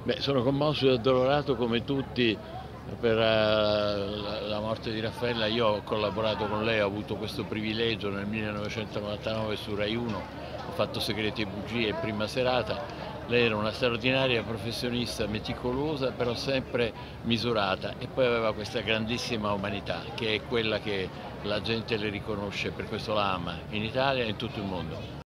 Beh, sono commosso e addolorato come tutti per la morte di Raffaella. Io ho collaborato con lei, ho avuto questo privilegio nel 1999 su Rai 1, ho fatto Segreti e Bugie, prima serata. Lei era una straordinaria professionista, meticolosa, però sempre misurata, e poi aveva questa grandissima umanità, che è quella che la gente le riconosce, per questo la ama, in Italia e in tutto il mondo.